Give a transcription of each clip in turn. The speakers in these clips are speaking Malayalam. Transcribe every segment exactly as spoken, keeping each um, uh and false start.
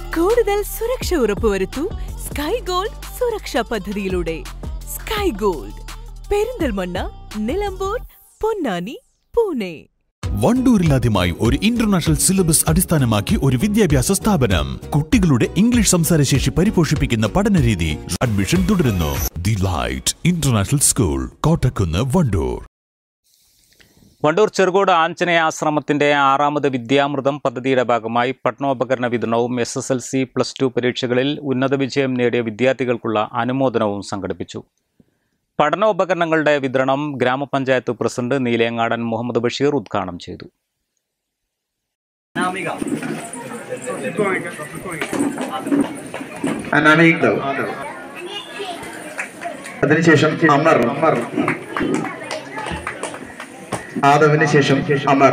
കൂടുതൽ സുരക്ഷ ഉറപ്പുവരുത്തൂ സ്കൈ ഗോൾഡ് സുരക്ഷാ പദ്ധതിയിലൂടെ. Sky gold, Perinthalmanna, Nilambur, Ponnani, Pune. വണ്ടൂരിലാദ്യമായി ഒരു ഇന്റർനാഷണൽ സിലബസ് അടിസ്ഥാനമാക്കി ഒരു വിദ്യാഭ്യാസ സ്ഥാപനം. കുട്ടികളുടെ ഇംഗ്ലീഷ് സംസാരശേഷി പരിപോഷിപ്പിക്കുന്ന പഠനരീതി. അഡ്മിഷൻ തുടരുന്നു. The light international school, Kottakkunnu, Wandoor. Wandoor Cherukode Anjaneya ആശ്രമത്തിന്റെ ആറാമത് വിദ്യാമൃതം പദ്ധതിയുടെ ഭാഗമായി പഠനോപകരണ വിതരണവും S S L C plus two പരീക്ഷകളിൽ ഉന്നത വിജയം നേടിയ വിദ്യാർത്ഥികൾക്കുള്ള അനുമോദനവും സംഘടിപ്പിച്ചു. പഠനോപകരണങ്ങളുടെ വിതരണം ഗ്രാമപഞ്ചായത്ത് പ്രസിഡന്റ് നീലേങ്ങാടൻ മുഹമ്മദ് ബഷീർ ഉദ്ഘാടനം ചെയ്തു. അതിനുശേഷം അമർ ആദവിന് ശേഷം അമർ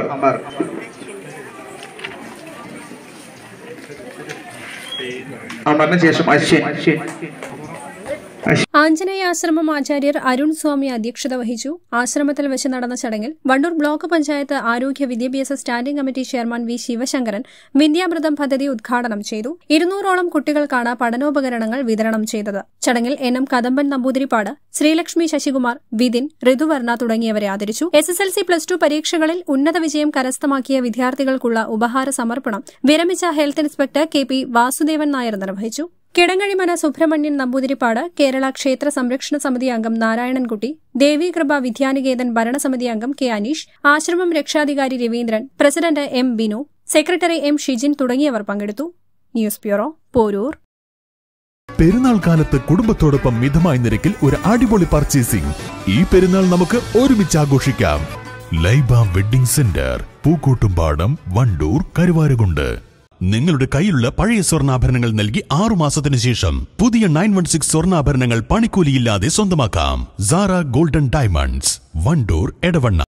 അമറിന് ശേഷം അശ്വിൻ. ആഞ്ജനേയ ആശ്രമം ആചാര്യർ അരുൺ സ്വാമി അധ്യക്ഷത വഹിച്ചു. ആശ്രമത്തിൽ വെച്ച് നടന്ന ചടങ്ങിൽ വണ്ടൂർ ബ്ലോക്ക് പഞ്ചായത്ത് ആരോഗ്യ വിദ്യാഭ്യാസ standing committee chairman V Sivasankaran Vidyamritham പദ്ധതി ഉദ്ഘാടനം ചെയ്തു. ഇരുന്നൂറോളം കുട്ടികൾക്കാണ് പഠനോപകരണങ്ങൾ വിതരണം ചെയ്തത്. ചടങ്ങിൽ എൻ എം കദമ്പൻ നമ്പൂതിരിപ്പാട്, ശ്രീലക്ഷ്മി ശശികുമാർ, വിതിൻ, ഋതുവർണ തുടങ്ങിയവരെ ആദരിച്ചു. S S L C plus two പരീക്ഷകളിൽ ഉന്നത വിജയം കരസ്ഥമാക്കിയ വിദ്യാർത്ഥികൾക്കുള്ള ഉപഹാര സമർപ്പണം വിരമിച്ച health inspector K P Vasudevan Nair നിർവഹിച്ചു. കിടങ്ങഴിമന സുബ്രഹ്മണ്യൻ നമ്പൂതിരിപ്പാട്, കേരള ക്ഷേത്ര സംരക്ഷണ സമിതി അംഗം നാരായണൻകുട്ടി, ദേവീകൃപ വിദ്യാനികേതൻ ഭരണസമിതി അംഗം കെ അനീഷ്, ആശ്രമം രക്ഷാധികാരി Raveendran, president M Binu, secretary M Shijin തുടങ്ങിയവർ പങ്കെടുത്തു. News bureau, Poroor. പെരുന്നാൾ കാലത്ത് കുടുംബത്തോടൊപ്പം മിതമായ നിരക്കിൽ ഒരു അടിപൊളി പർച്ചേസിംഗ്. ഈ പെരുന്നാൾ നമുക്ക് ഒരുമിച്ച് ആഘോഷിക്കാം. Laiba wedding centre, Pookkottumpadam, Wandoor, Karuvarakundu. നിങ്ങളുടെ കയ്യിലുള്ള പഴയ സ്വർണ്ണാഭരണങ്ങൾ നൽകി ആറുമാസത്തിനു ശേഷം പുതിയ നയൻ വൺ സിക്സ് സ്വർണ്ണാഭരണങ്ങൾ പണിക്കൂലിയില്ലാതെ സ്വന്തമാക്കാം. Sara golden diamonds, Wandoor, Edavanna.